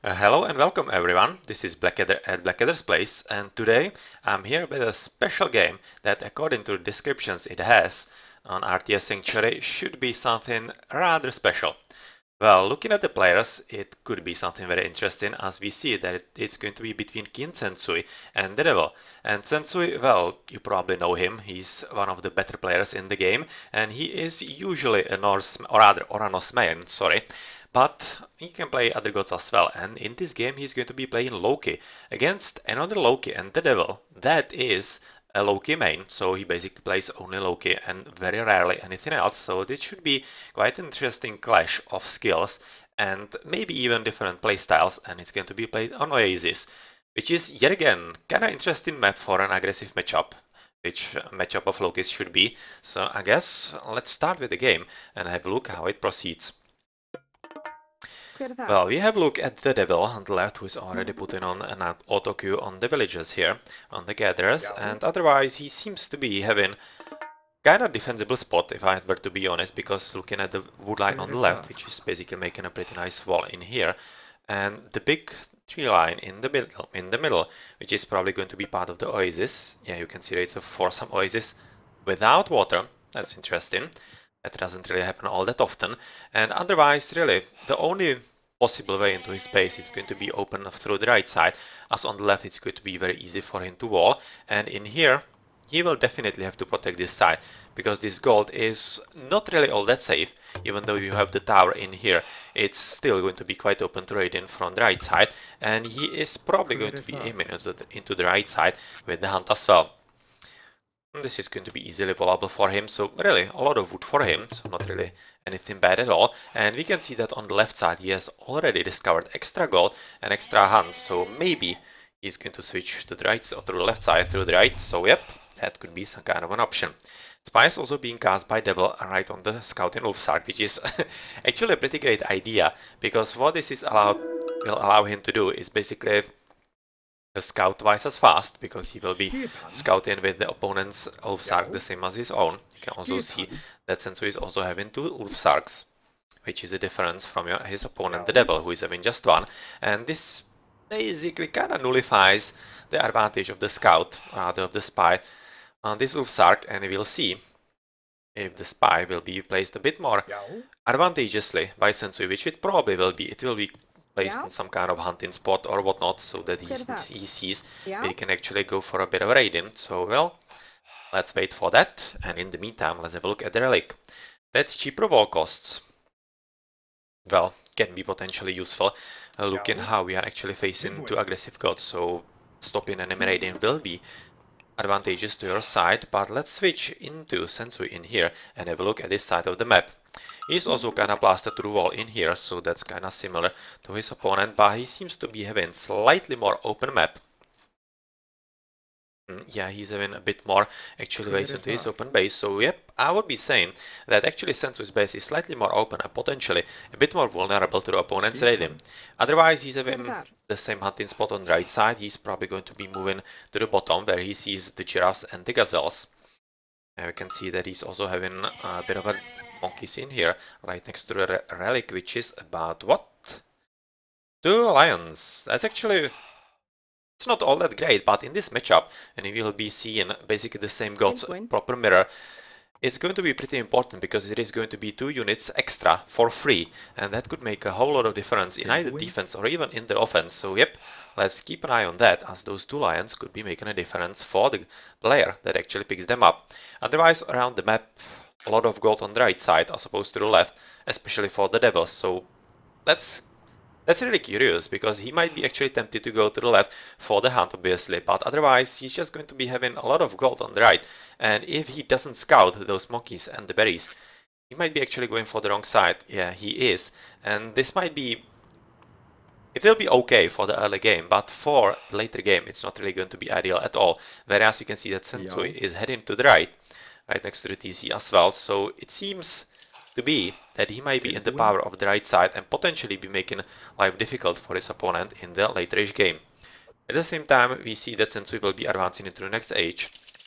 Hello and welcome everyone. This is Blackadder at Blackadder's Place, and today I'm here with a special game that, according to the descriptions it has on RTS Sanctuary, should be something rather special. Well, looking at the players, it could be something very interesting, as we see that it's going to be between Kin Sensui and the Devil. And Sensui, well, you probably know him. He's one of the better players in the game, and he is usually a Norse, or rather Oranos main, sorry. But he can play other gods as well, and in this game he's going to be playing Loki against another Loki and the Devil. That is a Loki main, so he basically plays only Loki and very rarely anything else, so this should be quite an interesting clash of skills and maybe even different playstyles, and it's going to be played on Oasis, which is yet again kinda interesting map for an aggressive matchup, which matchup of Lokis should be. So I guess let's start with the game and have a look how it proceeds. Well, we have a look at the Devil on the left, who is already putting on an auto queue on the villagers here, on the gatherers, and otherwise he seems to be having kind of defensible spot, if I were to be honest, because looking at the wood line on the left, which is basically making a pretty nice wall in here, and the big tree line in the middle, which is probably going to be part of the oasis. Yeah, you can see it's a foursome oasis without water. That's interesting. That doesn't really happen all that often. And otherwise, really, the only possible way into his base is going to be open through the right side, as on the left it's going to be very easy for him to wall. And in here, he will definitely have to protect this side, because this gold is not really all that safe. Even though you have the tower in here, it's still going to be quite open to raid in from the right side, and he is probably going to be aiming into the right side with the hunt as well. This is going to be easily volable for him, so really a lot of wood for him, so not really anything bad at all. And we can see that on the left side he has already discovered extra gold and extra hunts, so maybe he's going to switch to the right or to the left side through the right, so yep, that could be some kind of an option. Spy is also being cast by Devil right on the Scouting Ulfsark, which is actually a pretty great idea, because what this will allow him to do is basically scout twice as fast, because he will be scouting with the opponent's Ulfsark the same as his own. You can also see that Sensui is also having two Ulfsarks, which is a difference from his opponent, the Devil, who is having just one. And this basically kind of nullifies the advantage of the scout, rather of the spy, on this Ulfsark, and we'll see if the spy will be placed a bit more advantageously by Sensui, which it probably will be. It will be placed in some kind of hunting spot or whatnot, so that he sees he can actually go for a bit of raiding. So, well, let's wait for that, and in the meantime, let's have a look at the relic. That's cheaper wall costs. Well, can be potentially useful, looking how we are actually facing two aggressive gods, so stopping enemy raiding will be advantageous to your side. But let's switch into Sensui in here and have a look at this side of the map. He's also kind of plastered to the wall in here, so that's kind of similar to his opponent, but he seems to be having slightly more open map. Yeah, he's having a bit more actually ways into his open base, so yep, I would be saying that actually Sensui's base is slightly more open and potentially a bit more vulnerable to the opponent's raiding. Otherwise, he's having the same hunting spot on the right side. He's probably going to be moving to the bottom, where he sees the giraffes and the gazelles. And we can see that he's also having a bit of a monkeys in here, right next to the relic, which is about what? 2 lions. That's actually, it's not all that great, but in this matchup, and we will be seeing basically the same gods proper mirror, it's going to be pretty important, because it is going to be 2 units extra for free, and that could make a whole lot of difference in either defense or even in the offense. So yep, let's keep an eye on that, as those 2 lions could be making a difference for the player that actually picks them up. Otherwise, around the map, a lot of gold on the right side as opposed to the left, especially for the devils, so that's really curious, because he might be actually tempted to go to the left for the hunt, obviously, but otherwise he's just going to be having a lot of gold on the right, and if he doesn't scout those monkeys and the berries, he might be actually going for the wrong side. Yeah, he is, and this might be, it will be okay for the early game, but for the later game it's not really going to be ideal at all, whereas you can see that Sensui is heading to the right next to the TC as well, so it seems to be that he might be in the power of the right side and potentially be making life difficult for his opponent in the laterish game. At the same time, we see that Sensui will be advancing into the next age.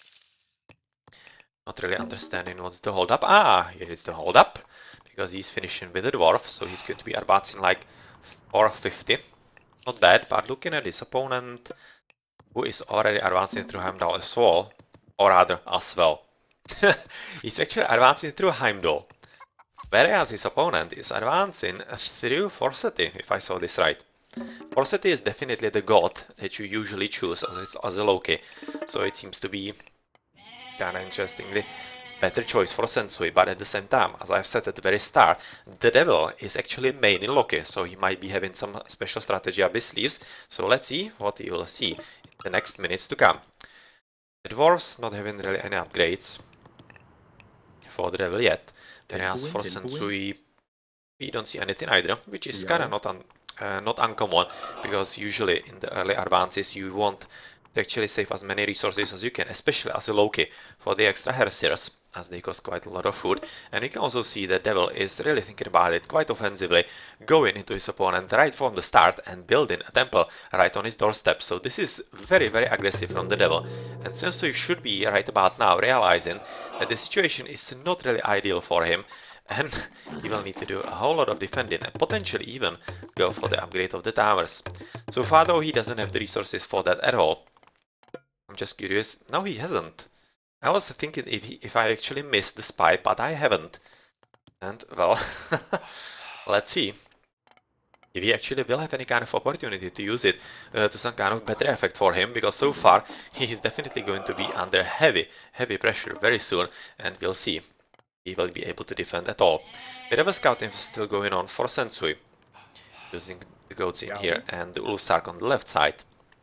Not really understanding what's the hold up. Ah, here is the hold up, because he's finishing with a dwarf, so he's going to be advancing like 450. not bad, but looking at his opponent, who is already advancing through Heimdall as well, or rather as well. He's actually advancing through Heimdall, whereas his opponent is advancing through Forseti, if I saw this right. Forseti is definitely the god that you usually choose as a Loki, so it seems to be kinda interestingly better choice for Sensui, but at the same time, as I've said at the very start, the devil is actually main in Loki, so he might be having some special strategy up his sleeves, so let's see what you will see in the next minutes to come. The dwarves not having really any upgrades for the devil yet, whereas for Sensui we don't see anything either, which is kinda not uncommon, because usually in the early advances you want to actually save as many resources as you can, especially as a Loki, for the extra Hersiers, as they cost quite a lot of food. And you can also see that Devil is really thinking about it quite offensively, going into his opponent right from the start and building a temple right on his doorstep. So this is very, very aggressive from the Devil. And Sensui should be right about now realizing that the situation is not really ideal for him, and he will need to do a whole lot of defending and potentially even go for the upgrade of the towers. So far though, he doesn't have the resources for that at all. I'm just curious. No, he hasn't. I was thinking if I actually missed the spy, but I haven't. And well, let's see if he actually will have any kind of opportunity to use it to some kind of better effect for him, because so far he is definitely going to be under heavy pressure very soon, and we'll see he will be able to defend at all. Bit of a scouting still going on for Sensui, using the goats in here and the Ulfsark on the left side.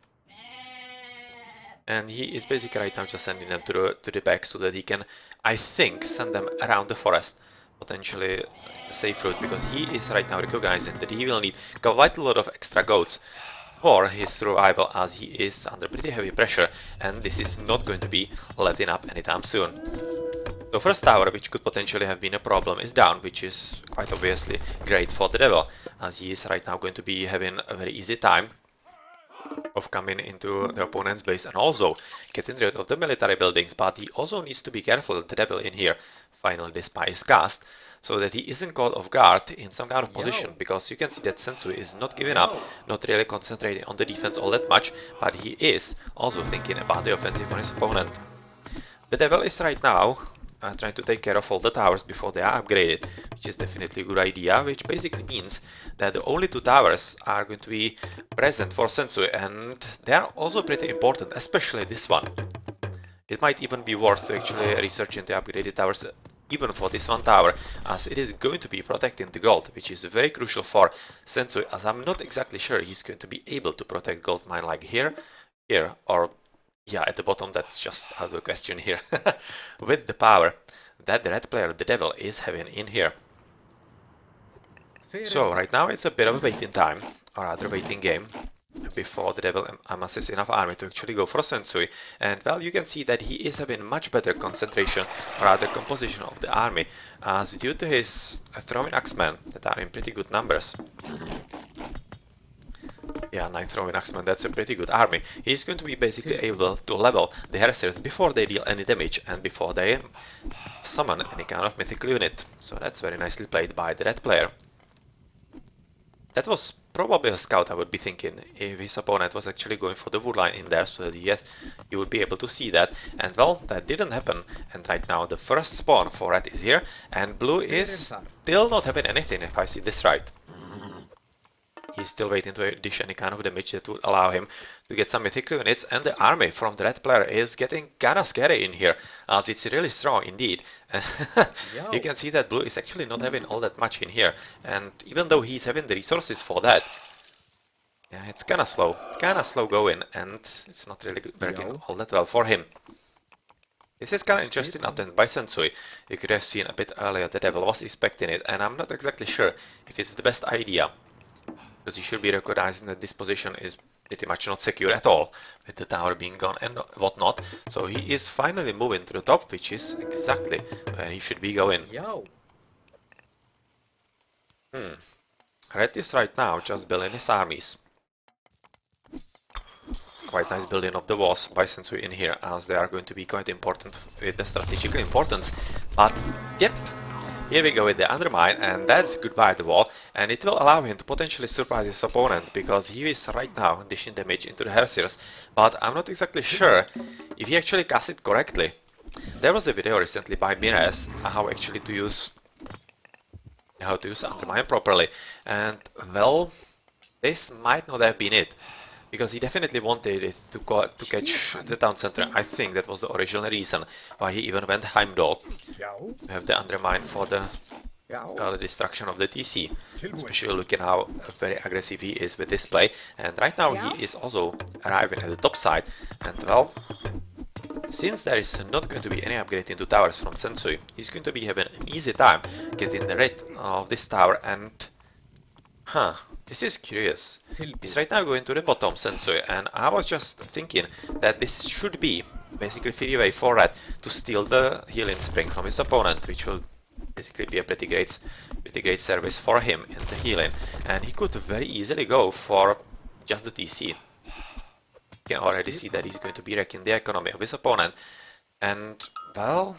And he is basically right now just sending them to the back so that he can, I think, send them around the forest, potentially a safe route, because he is right now recognizing that he will need quite a lot of extra goats for his survival, as he is under pretty heavy pressure, and this is not going to be letting up anytime soon. The first tower, which could potentially have been a problem, is down, which is quite obviously great for the devil, as he is right now going to be having a very easy time of coming into the opponent's base and also getting rid of the military buildings, but he also needs to be careful that the devil in here finally the spy is cast, so that he isn't caught off guard in some kind of position, because you can see that Sensui is not giving up, not really concentrating on the defense all that much, but he is also thinking about the offensive on his opponent. The devil is right now trying to take care of all the towers before they are upgraded, which is definitely a good idea, which basically means that the only two towers are going to be present for Sensui, and they are also pretty important, especially this one. It might even be worth to actually researching the upgraded towers even for this one tower, as it is going to be protecting the gold, which is very crucial for Sensui, as I'm not exactly sure he's going to be able to protect gold mine like here, or yeah, at the bottom. That's just out of the question here. With the power that the red player, the devil, is having in here. So right now it's a bit of a waiting time, or rather waiting game, before the devil amasses enough army to actually go for Sensui. And well, you can see that he is having much better concentration, or rather composition of the army, as due to his throwing axemen that are in pretty good numbers. Yeah, 9 throwing axemen, that's a pretty good army. He's going to be basically able to level the Hersiers before they deal any damage and before they summon any kind of mythical unit. So that's very nicely played by the red player. That was probably a scout, I would be thinking, if his opponent was actually going for the wood line in there, so that yes, you would be able to see that. And well, that didn't happen, and right now the first spawn for red is here, and blue is still not having anything, if I see this right. He's still waiting to dish any kind of damage that would allow him to get some mythical units, and the army from the red player is getting kinda scary in here, as it's really strong indeed. You can see that blue is actually not having all that much in here, and even though he's having the resources for that, yeah, it's kinda slow going, and it's not really working all that well for him. This is kinda interesting attempt by Sensui. You could have seen a bit earlier the devil was expecting it, and I'm not exactly sure if it's the best idea, because you should be recognizing that this position is pretty much not secure at all, with the tower being gone and whatnot. So he is finally moving to the top, which is exactly where he should be going. Red is right now just building his armies. Quite nice building of the walls by Sensui in here, as they are going to be quite important with the strategical importance. But yep, Here we go with the Undermine, and that's goodbye the wall, and it will allow him to potentially surprise his opponent, because he is right now dishing damage into the Hersiers, but I'm not exactly sure if he actually cast it correctly. There was a video recently by Mires how to use Undermine properly, and well, this might not have been it, because he definitely wanted it to catch the town center. I think that was the original reason why he even went Heimdall. We have the Undermine for the destruction of the TC, especially looking how very aggressive he is with this play. And right now he is also arriving at the top side, and well, since there is not going to be any upgrade into towers from Sensui, he's going to be having an easy time getting rid of this tower. And this is curious. He's right now going to the bottom, Sensui, and I was just thinking that this should be basically free way for Red to steal the healing spring from his opponent, which will basically be a pretty great service for him in the healing, and he could very easily go for just the TC. You can already see that he's going to be wrecking the economy of his opponent, and well,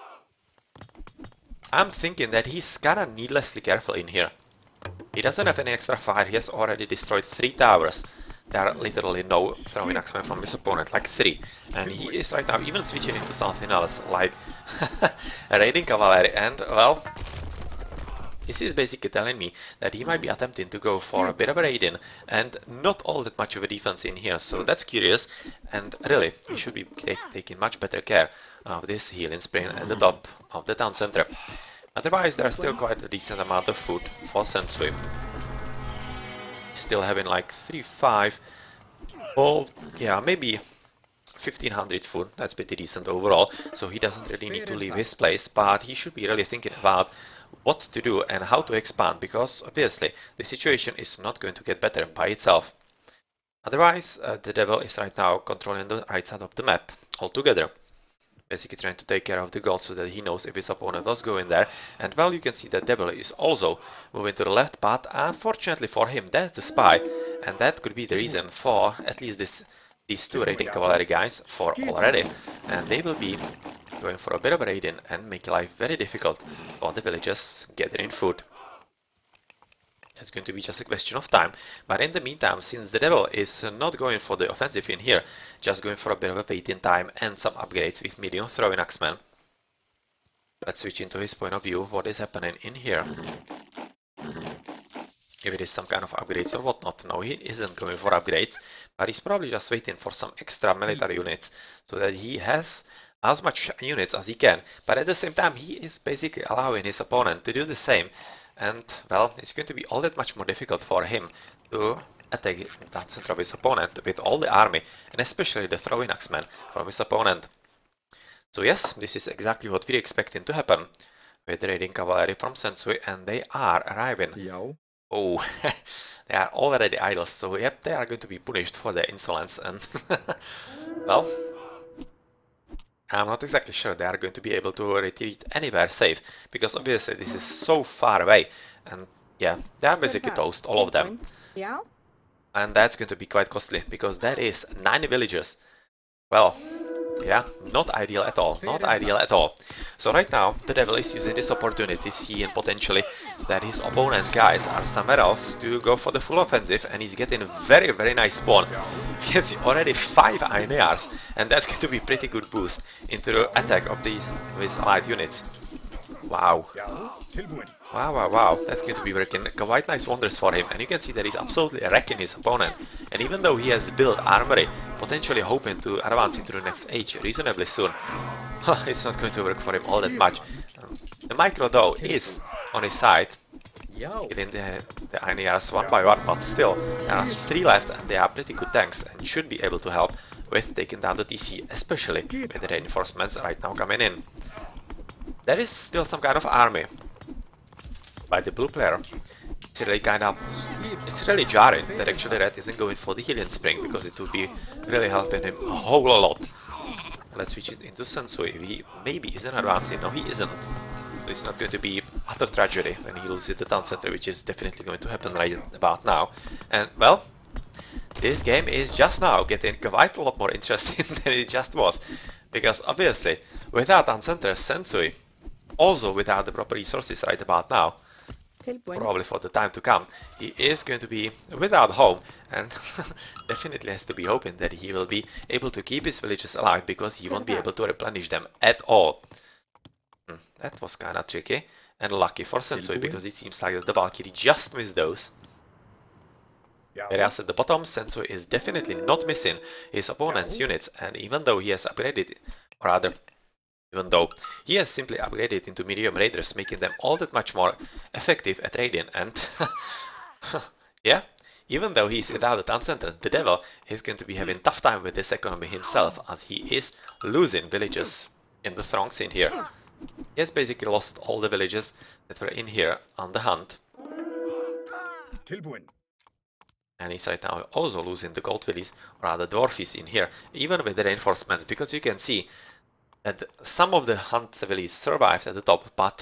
I'm thinking that he's kinda needlessly careful in here. He doesn't have any extra fire, he has already destroyed 3 towers. There are literally no throwing axemen from his opponent, like 3. And he is right now even switching into something else, like raiding cavalry, and well, this is basically telling me that he might be attempting to go for a bit of a raiding and not all that much of a defense in here, so that's curious, and really, he should be taking much better care of this healing spring at the top of the town center. Otherwise, there's still quite a decent amount of food for Sensui. Still having like 3-5, well, yeah, maybe 1500 food, that's pretty decent overall, so he doesn't really need to leave his place, but he should be really thinking about what to do and how to expand, because obviously the situation is not going to get better by itself. Otherwise, the devil is right now controlling the right side of the map altogether. Basically trying to take care of the gold so that he knows if his opponent was going there. And well, you can see that Devil is also moving to the left, but unfortunately for him, that's the spy, and that could be the reason for at least these 2 raiding cavalry guys for already, and they will be going for a bit of a raiding and make life very difficult for the villagers gathering food. It's going to be just a question of time, but in the meantime, since the devil is not going for the offensive in here, just going for a bit of a waiting time and some upgrades with medium throwing axemen. Let's switch into his point of view, what is happening in here. If it is some kind of upgrades or whatnot. No, he isn't going for upgrades, but he's probably just waiting for some extra military units, so that he has as much units as he can, but at the same time he is basically allowing his opponent to do the same. And well, it's going to be all that much more difficult for him to attack the center of his opponent with all the army, and especially the throwing axemen from his opponent. So yes, this is exactly what we're expecting to happen with the raiding cavalry from Sensui, and they are arriving. Oh, they are already idols, so yep, they are going to be punished for their insolence, and well, I'm not exactly sure they are going to be able to retreat anywhere safe, because obviously this is so far away, and yeah, they are basically toast, all of them. Yeah. And that's going to be quite costly, because that is 9 villagers. Well, yeah, not ideal at all, not ideal at all. So right now, the devil is using this opportunity, seeing potentially that his opponent's guys are somewhere else, to go for the full offensive, and he's getting a very, very nice spawn. You can see already 5 Aeneas, and that's going to be a pretty good boost into the attack of his allied units. Wow. Wow, wow, wow, that's going to be working quite nice wonders for him, and you can see that he's absolutely wrecking his opponent. And even though he has built armory, potentially hoping to advance into the next age reasonably soon, it's not going to work for him all that much. The micro though is on his side, killing the Aeneas one by one, but still, there are 3 left, and they are pretty good tanks, and should be able to help with taking down the TC, especially with the reinforcements right now coming in. There is still some kind of army by the blue player. It's really jarring that actually Red isn't going for the healing spring, because it would be really helping him a whole lot. Let's switch it into Sensui. If he maybe isn't advancing, no he isn't. So it's not going to be utter tragedy when he loses the town center, which is definitely going to happen right about now. And well, this game is just now getting quite a lot more interesting than it just was, because obviously without town center, Sensui also without the proper resources right about now, Tilbúin. probably for the time to come, he is going to be without home, and definitely has to be hoping that he will be able to keep his villages alive, because he won't be able to replenish them at all. That was kinda tricky, and lucky for Sensui, because it seems like that the Valkyrie just missed those. Whereas at the bottom, Sensui is definitely not missing his opponent's units, and even though he has upgraded, or rather, even though he has simply upgraded into medium raiders, making them all that much more effective at raiding, and yeah, even though he's without the town center, the devil is going to be having tough time with this economy himself, as he is losing villages in the throngs in here. He has basically lost all the villages that were in here on the hunt. And he's right now also losing the gold villies, or rather dwarfies in here, even with the reinforcements, because you can see that some of the hunt villies survived at the top, but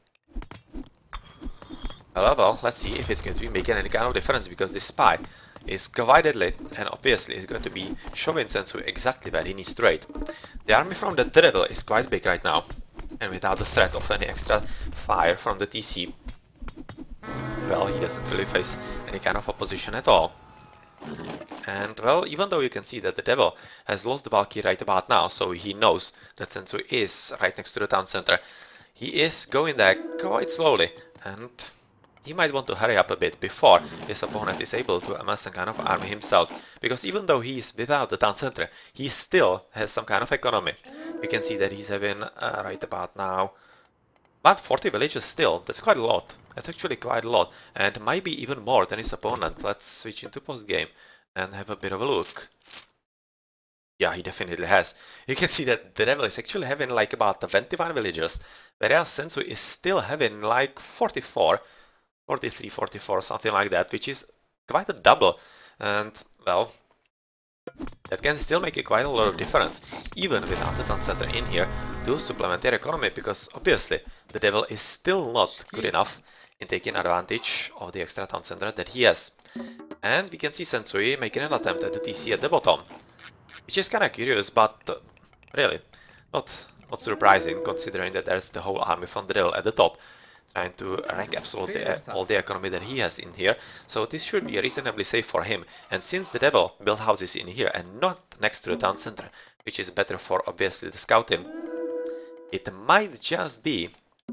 well, let's see if it's going to be making any kind of difference, because this spy is quite deadly, and obviously is going to be showing Sensui exactly where he needs to raid. The army from the devil is quite big right now, and without the threat of any extra fire from the TC, well, he doesn't really face any kind of opposition at all. And well, even though you can see that the devil has lost the Valkyrie right about now, so he knows that Sensui is right next to the town center, he is going there quite slowly, and he might want to hurry up a bit before his opponent is able to amass some kind of army himself, because even though he is without the town center, he still has some kind of economy. You can see that he's having right about now about 40 villages still. That's quite a lot. That's actually quite a lot, and might be even more than his opponent. Let's switch into post-game and have a bit of a look. Yeah, he definitely has. You can see that the devil is actually having like about 21 villagers, whereas Sensui is still having like 44, 43, 44, something like that, which is quite a double. And well, that can still make quite a lot of difference, even without the town center in here, to supplement their economy, because obviously the devil is still not good enough in taking advantage of the extra town center that he has. And we can see Sensui making an attempt at the TC at the bottom, which is kinda curious, but really not surprising, considering that there's the whole army from the devil at the top, trying to wreck absolutely all the economy that he has in here. So this should be reasonably safe for him, and since the devil built houses in here and not next to the town center, which is better for obviously the scouting, it might just be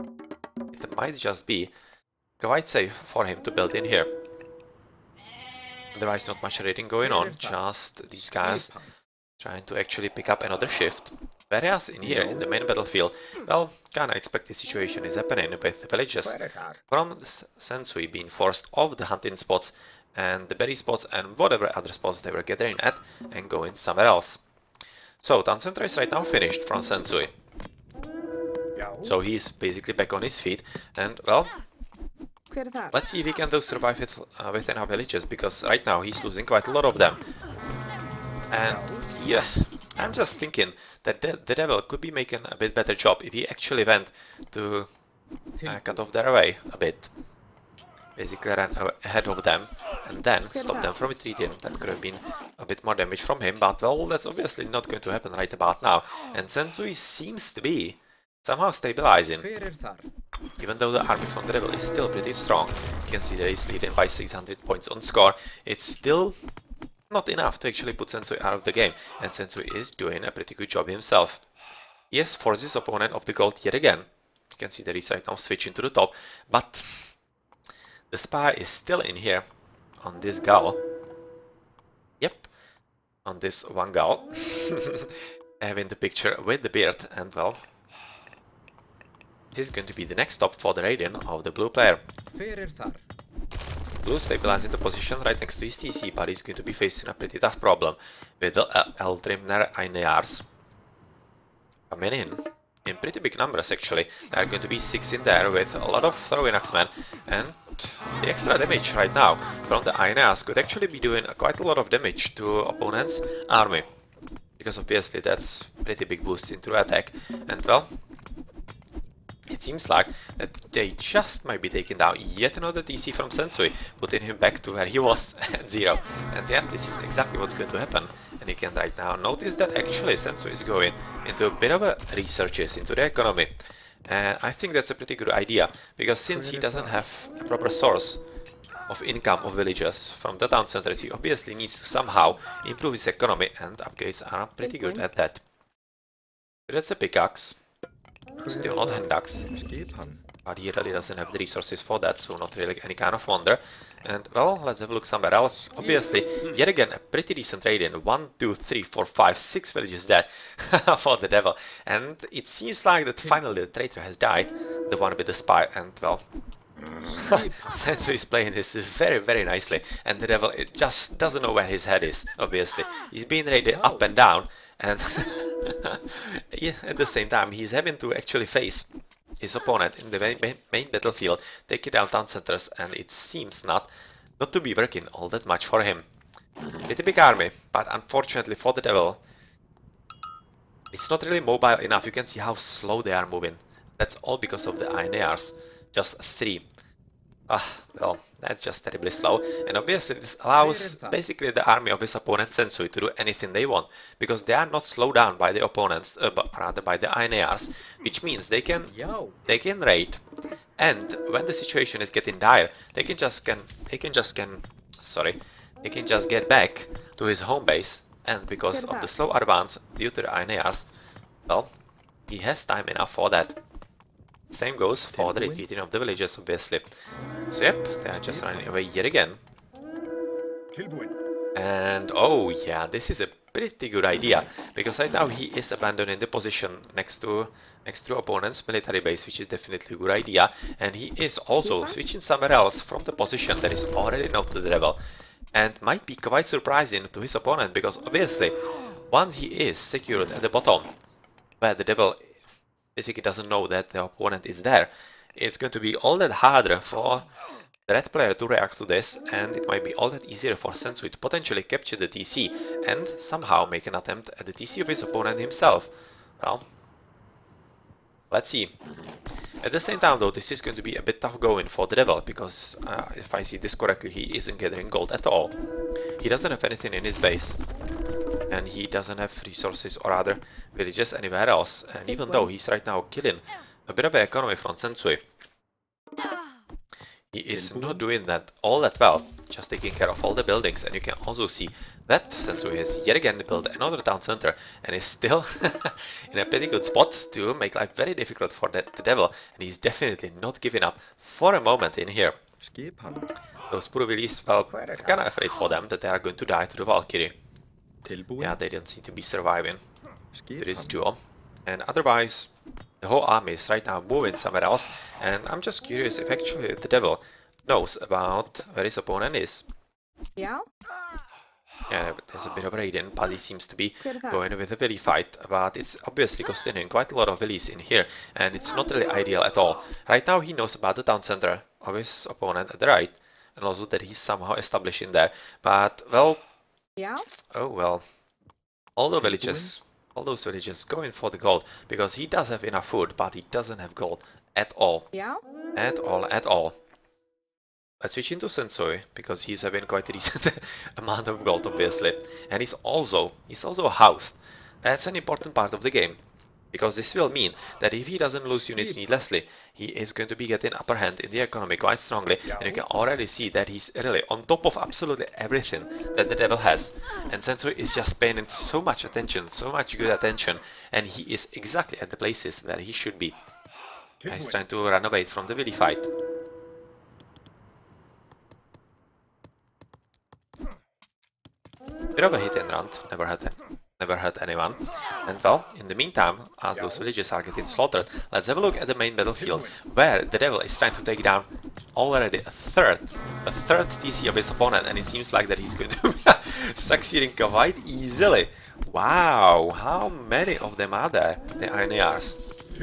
quite safe for him to build in here. Otherwise, not much raiding going on, just these guys trying to actually pick up another shift. Whereas in here, in the main battlefield, well, kinda expected situation is happening with the villages from Sensui being forced off the hunting spots and the berry spots and whatever other spots they were gathering at, and going somewhere else. So, town center is right now finished from Sensui. So he's basically back on his feet, and well, let's see if he can survive it within our villages, because right now he's losing quite a lot of them. And yeah, I'm just thinking that the devil could be making a bit better job if he actually went to cut off their way a bit. Basically ran ahead of them and then stop them from retreating. That could have been a bit more damage from him, but well, that's obviously not going to happen right about now. And Sensui seems to be somehow stabilizing. Even though the army from the devil is still pretty strong, you can see that he's leading by 600 points on score. It's still not enough to actually put Sensui out of the game, and Sensui is doing a pretty good job himself. He has forced his opponent off the gold yet again. You can see that he's right now switching to the top, but the spy is still in here on this gull. Yep, on this one gull, having the picture with the beard, and well, this is going to be the next stop for the raiding of the blue player. Blue stabilizing the position right next to his TC, but he's going to be facing a pretty tough problem with the Eldrimner Ainears coming in pretty big numbers actually. There are going to be 6 in there with a lot of throwing axemen, and the extra damage right now from the Ainears could actually be doing quite a lot of damage to opponent's army, because obviously that's pretty big boost into attack, and well, it seems like that they just might be taking down yet another TC from Sensui, putting him back to where he was at 0. And yeah, this is exactly what's going to happen. And you can right now notice that actually Sensui is going into a bit of a researches into the economy. And I think that's a pretty good idea, because since he doesn't have a proper source of income of villagers from the town centers, he obviously needs to somehow improve his economy, and upgrades are pretty good at that. That's a pickaxe, still not hand axe, but he really doesn't have the resources for that, so not really any kind of wonder. And well, let's have a look somewhere else. Obviously, yet again, a pretty decent raid in. 1, 2, 3, 4, 5, 6 villages dead for the devil. And it seems like that finally the traitor has died, the one with the spy, and well, Sensui is playing this very, very nicely, and the devil just doesn't know where his head is, obviously. He's being raided up and down, and yeah, at the same time, he's having to actually face his opponent in the main battlefield, take down town centers, and it seems not to be working all that much for him. Pretty big army, but unfortunately for the devil, it's not really mobile enough. You can see how slow they are moving. That's all because of the Aeneas. Just 3. Well, that's just terribly slow, and obviously this allows basically the army of his opponent Sensui to do anything they want, because they are not slowed down by the opponents, but rather by the Aeneas, which means they can raid, and when the situation is getting dire, they can just get back to his home base, and because of the slow advance due to the Aeneas, well, he has time enough for that. Same goes for the retreating of the villagers, obviously. So yep, they are just running away yet again. And oh yeah, this is a pretty good idea, because right now he is abandoning the position next to opponent's military base, which is definitely a good idea. And he is also switching somewhere else from the position that is already known to the devil, and might be quite surprising to his opponent, because obviously once he is secured at the bottom, where the devil basically doesn't know that the opponent is there, it's going to be all that harder for the red player to react to this, and it might be all that easier for Sensui to potentially capture the TC and somehow make an attempt at the TC of his opponent himself. Well, let's see. At the same time though, this is going to be a bit tough going for the devil, because if I see this correctly, he isn't gathering gold at all. He doesn't have anything in his base, and he doesn't have resources or other villages anywhere else. And even though he's right now killing a bit of an economy from Sensui, he is not doing that all that well, just taking care of all the buildings. And you can also see that Sensui has yet again built another town center, and is still in a pretty good spot to make life very difficult for the devil, and he's definitely not giving up for a moment in here. Those poor villies, well, I'm kinda afraid for them that they are going to die to the Valkyrie. Yeah, they don't seem to be surviving to this duel. And otherwise, the whole army is right now moving somewhere else, and I'm just curious if actually the devil knows about where his opponent is. Yeah, there's a bit of raiding, but he seems to be going with a villi fight, but it's obviously costing him quite a lot of villies in here, and it's not really ideal at all. Right now he knows about the town center of his opponent at the right, and also that he's somehow establishing there, but well, oh well, all those villages going for the gold, because he does have enough food, but he doesn't have gold at all. At all. Let's switch into Sensui, because he's having quite a decent amount of gold, obviously. And he's also housed. That's an important part of the game, because this will mean that if he doesn't lose units needlessly, he is going to be getting upper hand in the economy quite strongly, and you can already see that he's really on top of absolutely everything that the devil has. And Sensui is just paying it so much attention, so much good attention, and he is exactly at the places where he should be. He's trying to run away from the villi fight. Bit of a hit and run, never hurt anyone. And well, in the meantime, as those villages are getting slaughtered, let's have a look at the main battlefield, where the devil is trying to take down already a third TC of his opponent, and it seems like that he's going to be succeeding quite easily. Wow, how many of them are there, the Aeneas?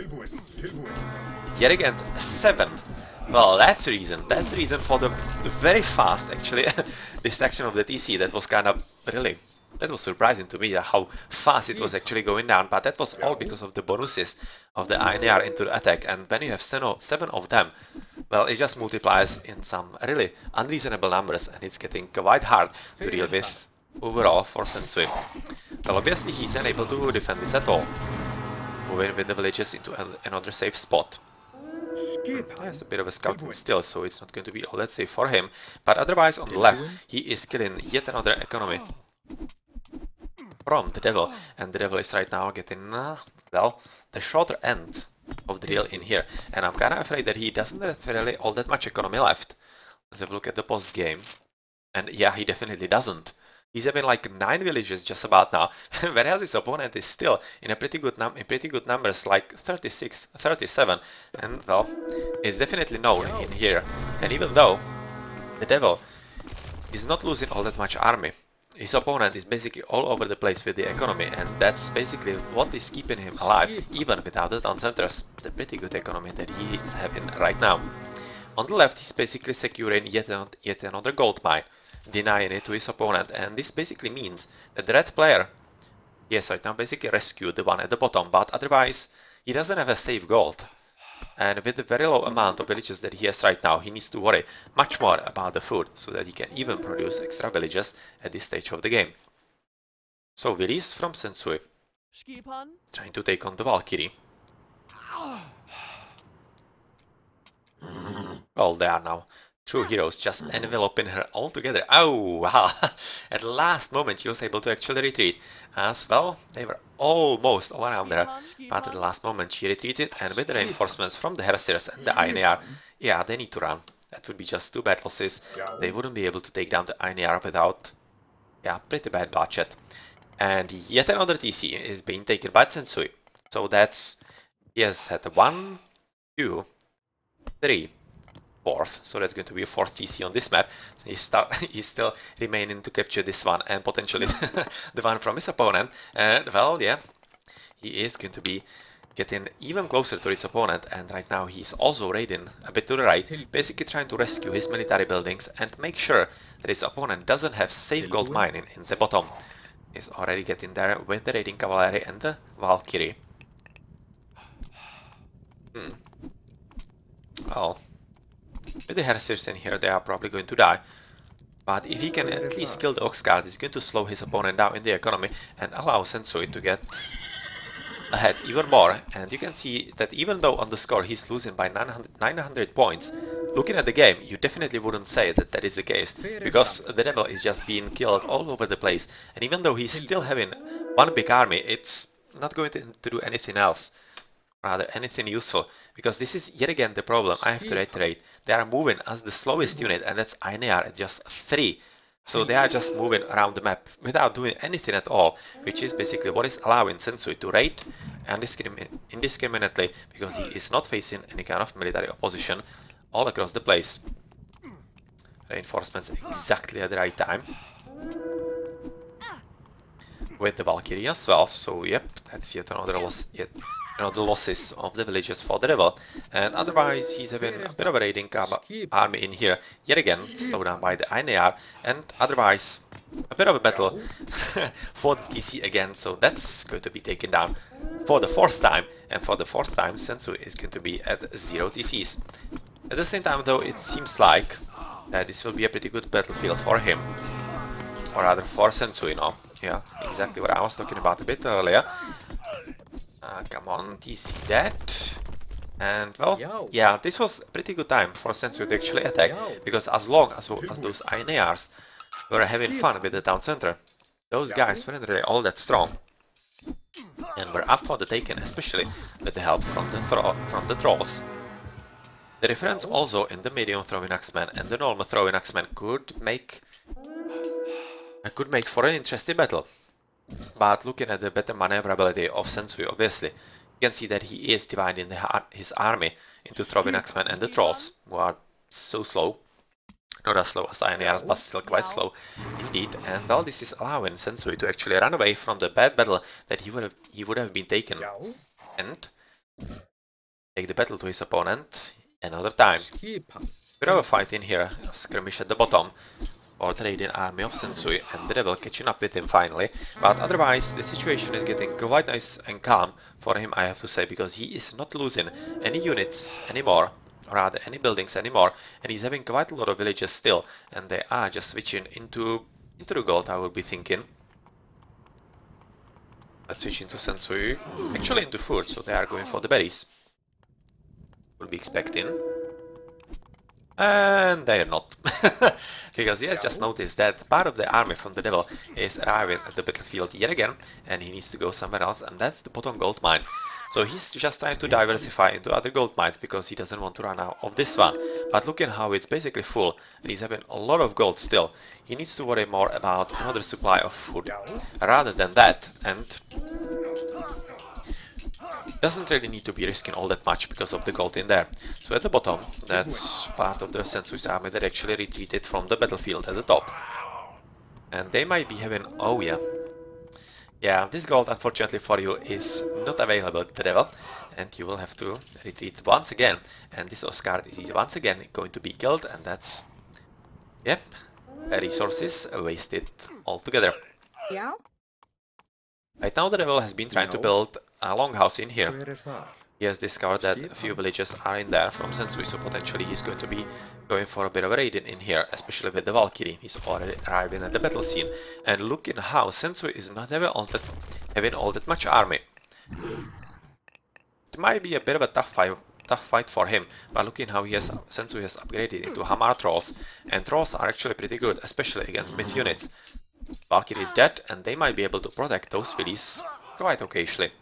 Yet again, 7. Well, that's the reason for the very fast, actually, distraction of the TC. That was kind of really, that was surprising to me how fast it was actually going down, but that was all because of the bonuses of the Aeneas into the attack. And when you have 7 of them, well, it just multiplies in some really unreasonable numbers, and it's getting quite hard to deal with overall for Sensui. Well, obviously he's unable to defend this at all. moving with the villages into another safe spot. There's a bit of a scouting still, so it's not going to be all that safe for him. But otherwise, on the left, he is killing yet another economy from the devil, and the devil is right now getting, well, the shorter end of the deal in here. And I'm kind of afraid that he doesn't have really all that much economy left. Let's have a look at the post game. And yeah, he definitely doesn't. He's having like 9 villages just about now, whereas his opponent is still in a pretty good numbers, like 36, 37, and well, it's definitely known in here. And even though the devil is not losing all that much army, his opponent is basically all over the place with the economy, and that's basically what is keeping him alive, even without the town centers. The pretty good economy that he is having right now. On the left, he's basically securing yet another gold mine, denying it to his opponent, and this basically means that the red player, yes, right now basically rescued the one at the bottom, but otherwise he doesn't have a safe gold. And with the very low amount of villages that he has right now, he needs to worry much more about the food, so that he can even produce extra villages at this stage of the game. So Willis from Sensui, trying to take on the Valkyrie. Well, they are now true heroes, just enveloping her altogether. Oh, wow! At the last moment she was able to actually retreat, as well, they were almost all around her, but at the last moment she retreated, and with the reinforcements from the Hersirs and the Ainear, yeah, they need to run. That would be just 2 bad losses. They wouldn't be able to take down the Ainear without, yeah, pretty bad bloodshed. And yet another TC is being taken by Sensui. So that's, he has had 1, 2, 3, 4th, so that's going to be a 4th TC on this map. He's still remaining to capture this one and potentially the one from his opponent. And well, yeah, he is going to be getting even closer to his opponent, and right now he's also raiding a bit to the right, basically trying to rescue his military buildings and make sure that his opponent doesn't have safe gold mining in the bottom. He's already getting there with the raiding cavalry and the Valkyrie. Well, with the Hersirs in here, they are probably going to die. But if he can at least kill the Oxguard, he's going to slow his opponent down in the economy and allow Sensui to get ahead even more. And you can see that even though on the score he's losing by 900 points, looking at the game, you definitely wouldn't say that that is the case, because the devil is just being killed all over the place. And even though he's still having one big army, it's not going to do anything else. Rather anything useful, because this is yet again the problem. I have to reiterate, they are moving as the slowest unit, and that's Ainear at just 3. So they are just moving around the map without doing anything at all, which is basically what is allowing Sensui to raid indiscriminately, because he is not facing any kind of military opposition all across the place. Reinforcements exactly at the right time. With the Valkyrie as well, so yep, that's yet another loss, the losses of the villages for the devil. And otherwise he's having a bit of a raiding army in here, yet again slowed down by the Ainear, and otherwise a bit of a battle for the TC again, so that's going to be taken down for the 4th time, and for the 4th time Sensui is going to be at 0 TCs. At the same time though, it seems like this will be a pretty good battlefield for him, or rather for Sensui now. Yeah, exactly what I was talking about a bit earlier. Come on, TC that. And well, yeah, this was a pretty good time for Sensui to actually attack, because as long as those Ainears were having fun with the town center, those guys weren't really all that strong, and were up for the taking, especially with the help from the trolls. The difference also in the medium throwing axemen and the normal throwing axemen could make for an interesting battle. But looking at the better maneuverability of Sensui, obviously, you can see that he is dividing his army into throwing axemen and the trolls, who are so slow. Not as slow as Ainears, but still quite slow indeed. And well, this is allowing Sensui to actually run away from the bad battle that he would have been taken, and take the battle to his opponent another time. Bit of a fight in here, a skirmish at the bottom, or the raiding army of Sensui, and the devil catching up with him finally. But otherwise, the situation is getting quite nice and calm for him, I have to say, because he is not losing any units anymore, or rather any buildings anymore, and he's having quite a lot of villages still, and they are just switching into the gold, I would be thinking. Let's switch into Sensui, actually into food, so they are going for the berries. We'll be expecting. And they are not. Because he has just noticed that part of the army from the devil is arriving at the battlefield yet again, and he needs to go somewhere else, and that's the bottom gold mine. So he's just trying to diversify into other gold mines because he doesn't want to run out of this one. But look at how it's basically full, and he's having a lot of gold still. He needs to worry more about another supply of food rather than that, and doesn't really need to be risking all that much because of the gold in there. So at the bottom, that's part of the Sensui's army that actually retreated from the battlefield at the top. And they might be having... oh yeah. Yeah, this gold unfortunately for you is not available to the devil, and you will have to retreat once again. And this Oscar is once again going to be killed, and that's... yep, resources wasted altogether. Yeah? Right now the devil has been trying to build a longhouse in here. He has discovered that a few villages are in there from Sensui, so potentially he's going to be going for a bit of a raid in here, especially with the Valkyrie. He's already arriving at the battle scene. And look at how Sensui is not having all that much army. It might be a bit of a tough fight for him, but looking how Sensui has upgraded into Hammer Trolls, and Trolls are actually pretty good, especially against myth units. Valkyrie is dead, and they might be able to protect those fillies quite occasionally.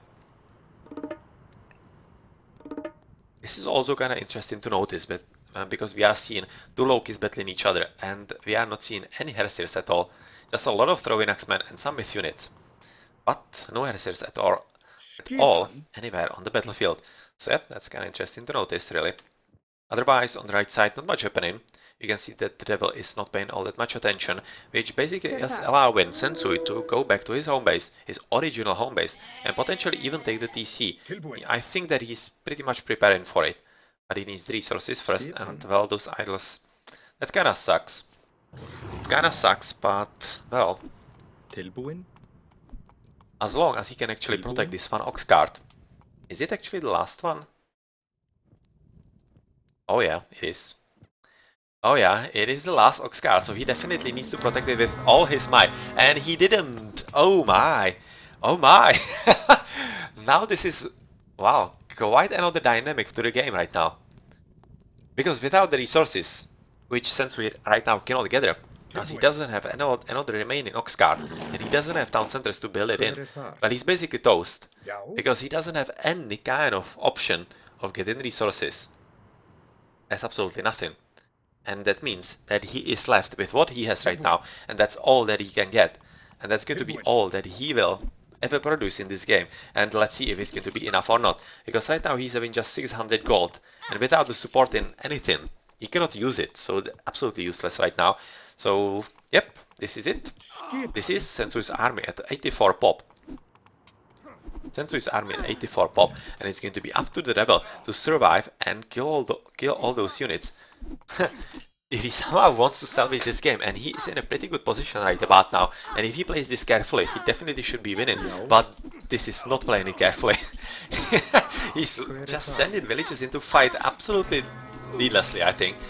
This is also kind of interesting to notice, but because we are seeing two Lokis battling each other, and we are not seeing any Heresirs at all. Just a lot of throwing Axemen and some myth units, but no Heresirs at all anywhere on the battlefield. So yeah, that's kind of interesting to notice, really. Otherwise, on the right side, not much happening. You can see that the devil is not paying all that much attention, which basically is allowing Sensui to go back to his home base, his original home base, and potentially even take the TC. I think that he's pretty much preparing for it, but he needs the resources first, and well, those idols, that kinda sucks. It kinda sucks, but well, as long as he can actually protect this one ox cart. Is it actually the last one? Oh yeah, it is. Oh yeah, it is the last ox cart, so he definitely needs to protect it with all his might. And he didn't! Oh my! Oh my! Now this is... wow, quite another dynamic to the game right now. Because without the resources, which Sensui right now cannot gather, as he doesn't have another remaining ox cart, and he doesn't have town centers to build it in, well, he's basically toast. Because he doesn't have any kind of option of getting resources. That's absolutely nothing. And that means that he is left with what he has right now, and that's all that he can get. And that's going to be all that he will ever produce in this game. And let's see if it's going to be enough or not. Because right now he's having just 600 gold, and without the support in anything, he cannot use it. So absolutely useless right now. So, yep, this is it. This is Sensui's army at 84 pop. Sensui's army at 84 pop, and it's going to be up to the devil to survive and kill all those units. If he somehow wants to salvage this game, and he is in a pretty good position right about now, and if he plays this carefully, he definitely should be winning, but this is not playing it carefully. He's just sending villages into fight absolutely needlessly, I think.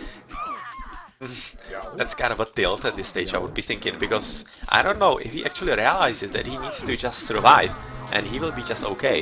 That's kind of a tilt at this stage, I would be thinking, because I don't know if he actually realizes that he needs to just survive, and he will be just okay.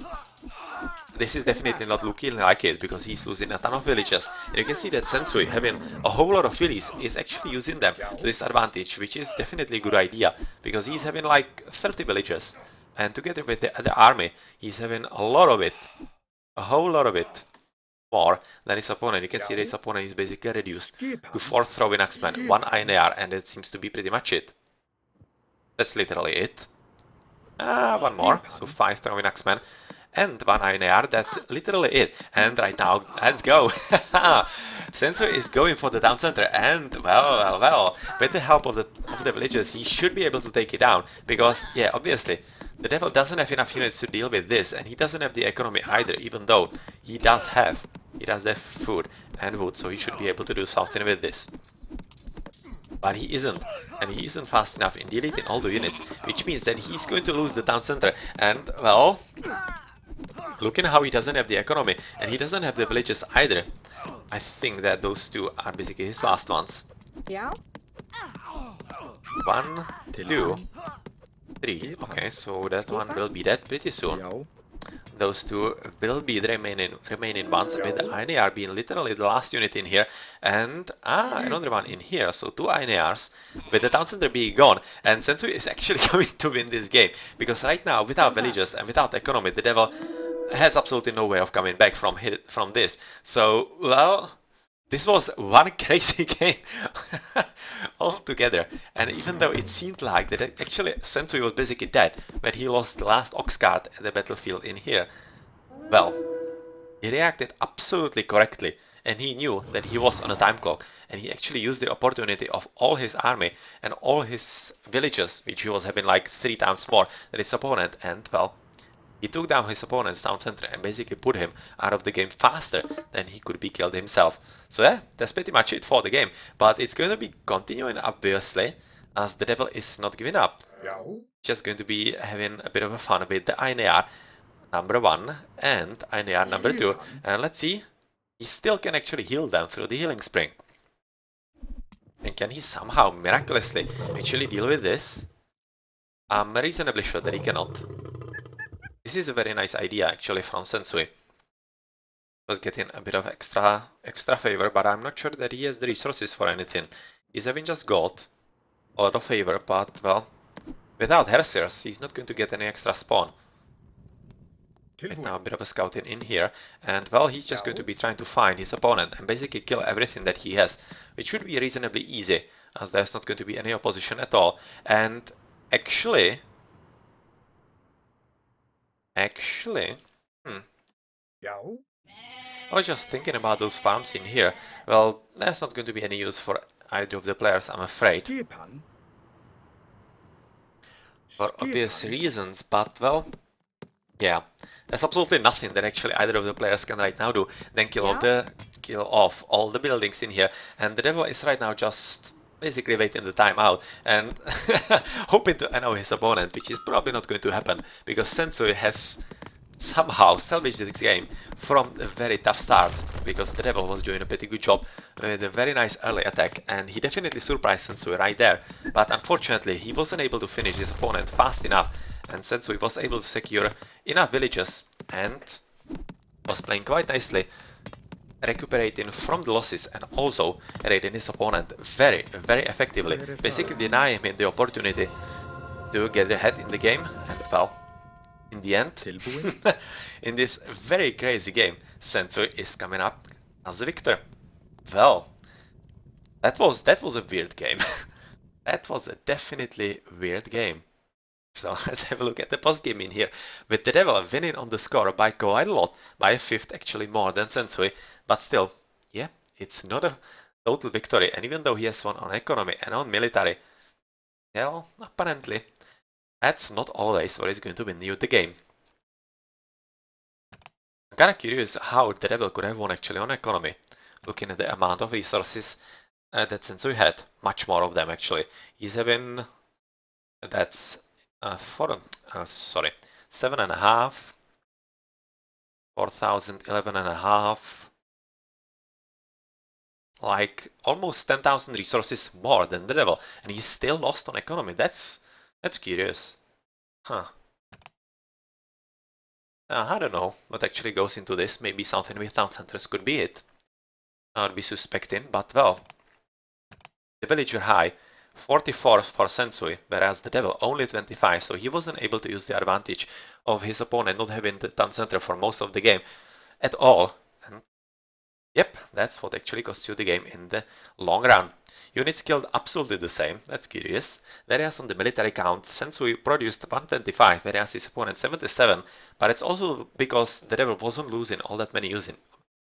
This is definitely not looking like it, because he's losing a ton of villages. And you can see that Sensui, having a whole lot of villies, is actually using them to his advantage, which is definitely a good idea, because he's having like 30 villages. And together with the other army, he's having a lot of it. A whole lot of it. More than his opponent. You can see that his opponent is basically reduced to 4 throwing axemen, 1 INAR, and that seems to be pretty much it. That's literally it. One more, so 5 throwing axemen and 1 INAR, that's literally it. And right now, let's go! Sensui is going for the town center, and well, with the help of the villagers, he should be able to take it down, because, yeah, obviously, the devil doesn't have enough units to deal with this, and he doesn't have the economy either, even though he does have food and wood, so he should be able to do something with this. But he isn't, and he isn't fast enough in deleting all the units, which means that he's going to lose the town center, and, well, looking how he doesn't have the economy, and he doesn't have the villages either, I think that those two are basically his last ones. Yeah? 1, 2, 3. Okay, so that one will be dead pretty soon. Those two will be the remaining ones, with the INAR being literally the last unit in here, and another one in here, so 2 INARs, with the town center being gone, and Sensui is actually going to win this game, because right now, without villages and without economy, the devil has absolutely no way of coming back from this. So, well, this was one crazy game altogether, and even though it seemed like that actually Sensui was basically dead when he lost the last Ox card at the battlefield in here, well, he reacted absolutely correctly, and he knew that he was on a time clock, and he actually used the opportunity of all his army and all his villages, which he was having like 3 times more than his opponent, and well, he took down his opponent's town center and basically put him out of the game faster than he could be killed himself. So yeah, that's pretty much it for the game. But it's going to be continuing obviously, as the devil is not giving up. Just going to be having a bit of a fun with the INAR number 1 and INAR number 2. And let's see, he still can actually heal them through the healing spring. And can he somehow miraculously actually deal with this? I'm reasonably sure that he cannot. This is a very nice idea actually from Sensui. Was getting a bit of extra favor, but I'm not sure that he has the resources for anything. He's having just got a lot of favor, but well, without Hersiers, he's not going to get any extra spawn. Right now a bit of a scouting in here, and well, he's just going to be trying to find his opponent and basically kill everything that he has, which should be reasonably easy, as there's not going to be any opposition at all. And actually, I was just thinking about those farms in here. Well, there's not going to be any use for either of the players, I'm afraid. For obvious reasons, but well, yeah. There's absolutely nothing that actually either of the players can right now do than kill off all the buildings in here. And the devil is right now just basically waiting the time out and hoping to annoy his opponent, which is probably not going to happen, because Sensui has somehow salvaged this game from a very tough start, because the devil was doing a pretty good job with a very nice early attack, and he definitely surprised Sensui right there, but unfortunately he wasn't able to finish his opponent fast enough, and Sensui was able to secure enough villages and was playing quite nicely, recuperating from the losses and also raiding his opponent very effectively, basically denying him the opportunity to get ahead in the game. And well, in the end, in this very crazy game, Sensui is coming up as a victor. Well, that was a weird game. That was a definitely weird game. So let's have a look at the post game in here, with the devil winning on the score by quite a lot, by a fifth actually more than Sensui, but still, yeah, it's not a total victory, and even though he has won on economy and on military, well, apparently, that's not always what is going to win you the game. I'm kinda curious how the devil could have won actually on economy, looking at the amount of resources that Sensui had, much more of them actually. He's having, that's 7.5, 4,000, 11.5, like almost 10,000 resources more than the devil, and he's still lost on economy. That's curious. Huh. I don't know what actually goes into this. Maybe something with town centers could be it. I would be suspecting, but well, the villager high 44 for Sensui, whereas the devil only 25, so he wasn't able to use the advantage of his opponent not having the town center for most of the game at all. And yep, that's what actually cost you the game in the long run. Units killed absolutely the same, that's curious. Whereas on the military count, Sensui produced 125, whereas his opponent 77, but it's also because the devil wasn't losing all that many units,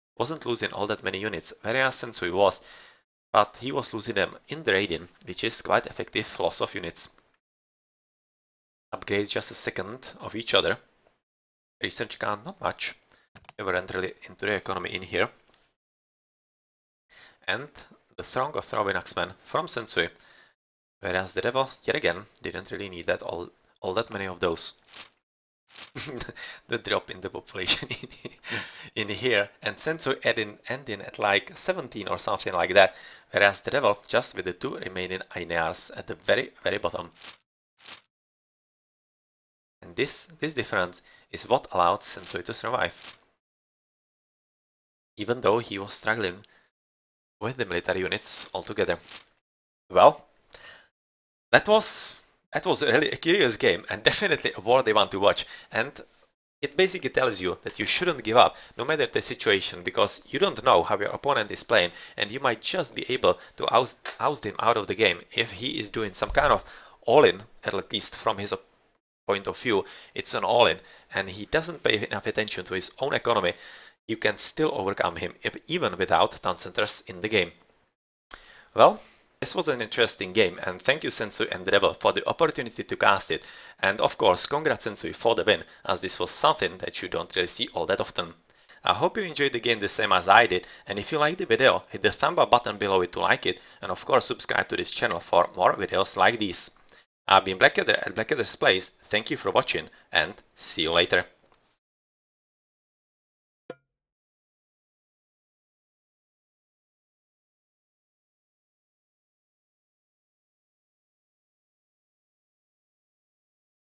whereas Sensui was. But he was losing them in the raiding, which is quite effective loss of units. Upgrades just a second of each other. Research count, not much. We were really into the economy in here. And the Throng of Throwing Axemen from Sensui. Whereas the devil, yet again, didn't really need that all that many of those. The drop in the population in here, and Sensui ending at like 17 or something like that, whereas the devil just with the 2 remaining INARs at the very bottom. And this difference is what allowed Sensui to survive. Even though he was struggling with the military units altogether. Well, that was really a curious game and definitely a worthy one to watch. And it basically tells you that you shouldn't give up, no matter the situation, because you don't know how your opponent is playing, and you might just be able to oust him out of the game if he is doing some kind of all-in, at least from his point of view, it's an all-in, and he doesn't pay enough attention to his own economy. You can still overcome him, even without town centers in the game. Well, this was an interesting game, and thank you Sensui and Rebel for the opportunity to cast it. And of course, congrats Sensui for the win, as this was something that you don't really see all that often. I hope you enjoyed the game the same as I did, and if you liked the video, hit the thumb up button below it to like it, and of course subscribe to this channel for more videos like these. I've been Blackadder at Blackadder's Place, thank you for watching, and see you later.